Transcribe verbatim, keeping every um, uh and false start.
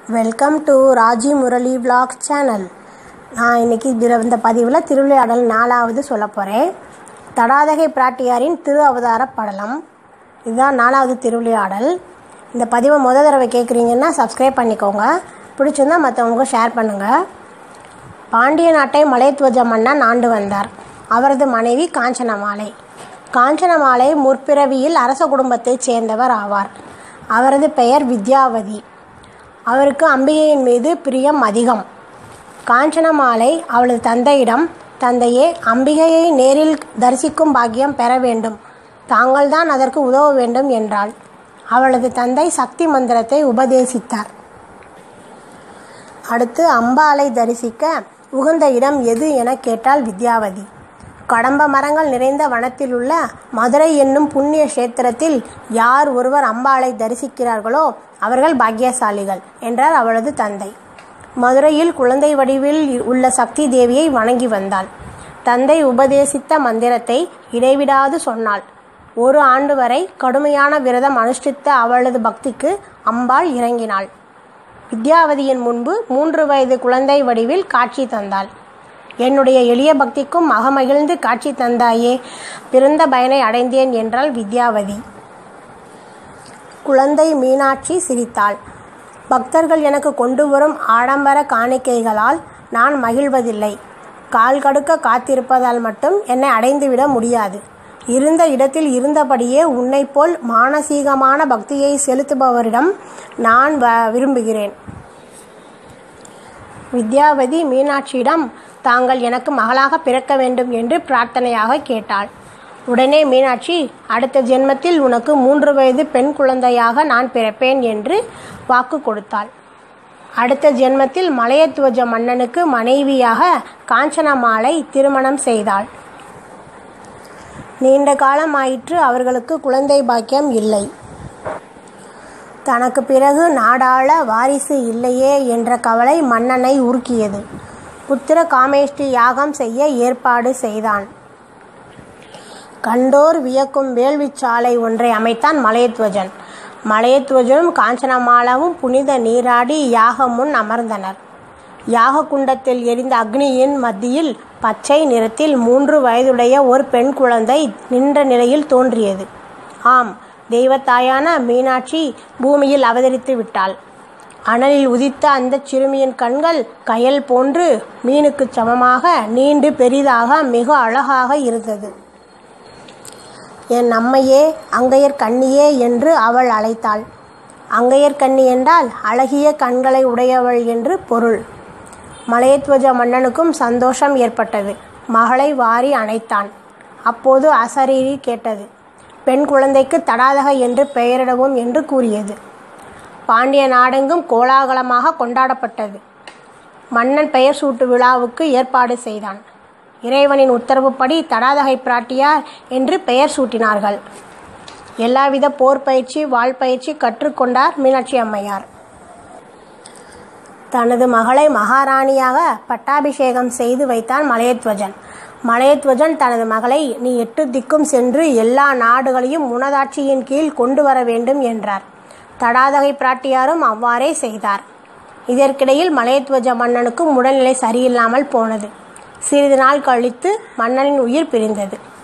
Welcome to Raji Murali vlog channel. நான் இன்றைக்கி இந்த பதிவில் திருவிளையாடல் நாலாவது சொல்ல போகிறேன். தடாதகை பிராட்டியாரின் திரு அவதார படலம். இதுதான் நாலாவது திருவிளையாடல். இந்த பதிவை முத தடவை கேட்குறீங்கன்னா சப்ஸ்கிரைப் பண்ணிக்கோங்க. பிடிச்சிருந்தால் மற்றவங்க ஷேர் பண்ணுங்கள். பாண்டிய நாட்டை மலையத்வஜ மன்னன் ஆண்டு வந்தார். அவரது மனைவி காஞ்சனமாலை. காஞ்சனமாலை முற்பிறவியில் அரச குடும்பத்தைச் சேர்ந்தவர் ஆவார். அவரது பெயர் வித்யாவதி. அவருக்கு அம்பிகையின் மீது பிரியம் அதிகம். காஞ்சனமாலை அவளது தந்தையிடம், தந்தையே, அம்பிகையை நேரில் தரிசிக்கும் பாக்கியம் பெற வேண்டும், தாங்கள்தான் அதற்கு உதவ வேண்டும் என்றாள். அவளது தந்தை சக்தி மந்திரத்தை உபதேசித்தார். அடுத்து அம்பாளை தரிசிக்க உகந்த இடம் எது என கேட்டாள் வித்யாவதி. கடம்ப மரங்கள் நிறைந்த வனத்தில் உள்ள மதுரை என்னும் புண்ணிய கஷேத்திரத்தில் யார் ஒருவர் அம்பாளை தரிசிக்கிறார்களோ அவர்கள் பாக்கியசாலிகள் என்றார் அவளது தந்தை. மதுரையில் குழந்தை வடிவில் உள்ள சக்தி தேவியை வணங்கி வந்தாள். தந்தை உபதேசித்த மந்திரத்தை இடைவிடாது சொன்னாள். ஒரு ஆண்டு வரை கடுமையான விரதம் அனுஷ்டித்த அவளது பக்திக்கு அம்பாள் இறங்கினாள். வித்யாவதியின் முன்பு மூன்று வயது குழந்தை வடிவில் காட்சி தந்தாள். என்னுடைய எளிய பக்திக்கும் மகமகிழ்ந்து காட்சி தந்தாயே, பிறந்த பயனை அடைந்தேன் என்றாள் வித்யாவதி. குழந்தை மீனாட்சி சிரித்தாள். பக்தர்கள் எனக்கு கொண்டு வரும் ஆடம்பர காணிக்கைகளால் நான் மகிழ்வதில்லை. கால் கடுக்க காத்திருப்பதால் மட்டும் என்னை அடைந்துவிட முடியாது. இருந்த இடத்தில் இருந்தபடியே உன்னை போல் மானசீகமான பக்தியை செலுத்துபவரிடம் நான் வ விரும்புகிறேன். வித்யாவதி மீனாட்சியிடம் தாங்கள் எனக்கு மகளாக பிறக்க வேண்டும் என்று பிரார்த்தனையாக கேட்டாள். உடனே மீனாட்சி, அடுத்த ஜென்மத்தில் உனக்கு மூன்று வயது பெண் குழந்தையாக நான் பிறப்பேன் என்று வாக்கு கொடுத்தாள். அடுத்த ஜென்மத்தில் மலையத்வஜ மன்னனுக்கு மனைவியாக காஞ்சனமாலை திருமணம் செய்தாள். நீண்ட காலமாயிற்று அவர்களுக்கு குழந்தை பாக்கியம் இல்லை. தனக்கு பிறகு நாடாள வாரிசு இல்லையே என்ற கவலை மன்னனை உருக்கியது. புத்திர காமேஷ்டி யாகம் செய்ய ஏற்பாடு செய்தான். கண்டோர் வியக்கும் வேள்விச்சாலை ஒன்றை அமைத்தான் மலையத்வஜன். மலையத்வஜனும் காஞ்சனமாலாவும் புனித நீராடி யாகம் முன் அமர்ந்தனர். யாக குண்டத்தில் எரிந்த அக்னியின் மத்தியில் பச்சை நிறத்தில் மூன்று வயதுடைய ஒரு பெண் குழந்தை நின்ற நிலையில் தோன்றியது. ஆம், தெய்வத்தாயான மீனாட்சி பூமியில் அவதரித்து விட்டாள். அனலில் உதித்த அந்த சிறுமியின் கண்கள் கயல் போன்று மீனுக்கு சமமாக நீண்டு பெரிதாக மிக அழகாக இருந்தது. என் அம்மையே, அங்கையர் கண்ணியே என்று அவள் அழைத்தாள். அங்கையர் கண்ணி என்றால் அழகிய கண்களை உடையவள் என்று பொருள். மலையத்வஜ மன்னனுக்கும் சந்தோஷம் ஏற்பட்டது. மகளை வாரி அணைத்தான். அப்போது அசரீரி கேட்டது. பெண் குழந்தைக்கு தடாதகை என்று பெயரிடவும் என்று கூறியது. பாண்டிய நாடெங்கும் கோலாகலமாக கொண்டாடப்பட்டது. மன்னன் பெயர் சூட்டு விழாவுக்கு ஏற்பாடு செய்தான். இறைவனின் உத்தரவுப்படி தடாதகை பிராட்டியார் என்று பெயர் சூட்டினார்கள். எல்லாவித போர் பயிற்சி, வாழ் பயிற்சி கற்றுக்கொண்டார் மீனாட்சி அம்மையார். தனது மகளை மகாராணியாக பட்டாபிஷேகம் செய்து வைத்தான் மலையத்வஜன். மலையத்வஜன் தனது மகளை, நீ எட்டு திக்கும் சென்று எல்லா நாடுகளையும் உனதாட்சியின் கீழ் கொண்டு வர வேண்டும் என்றார். தடாதகை பிராட்டியாரும் அவ்வாறே செய்தார். இதற்கிடையில் மலையத்வஜ மன்னனுக்கும் உடல்நிலை சரியில்லாமல் போனது. சிறிது நாள் கழித்து மன்னனின் உயிர் பிரிந்தது.